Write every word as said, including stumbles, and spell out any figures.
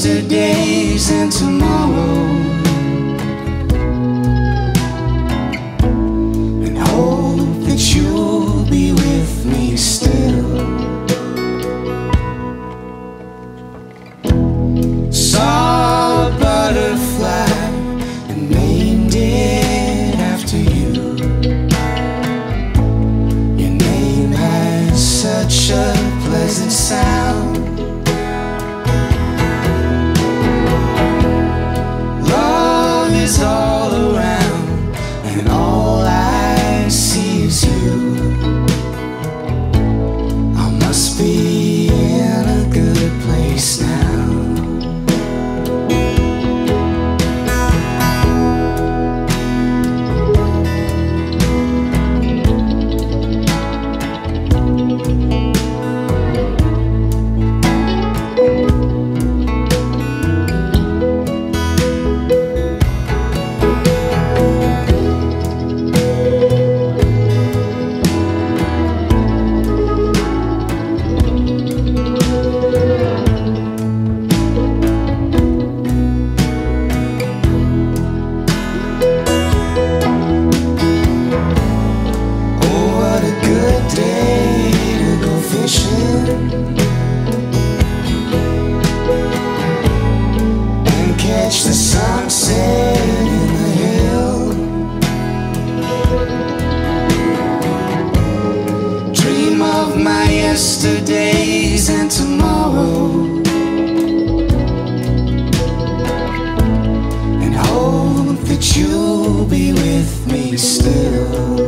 yesterdays and tomorrow, and hope that you'll be with me still. Saw a butterfly and named it after you. Your name has such a pleasant sound. Love is all around, and all I see is you. I must be in a good place now. And catch the sunset in the hill. Dream of my yesterdays and tomorrow, and hope that you'll be with me still.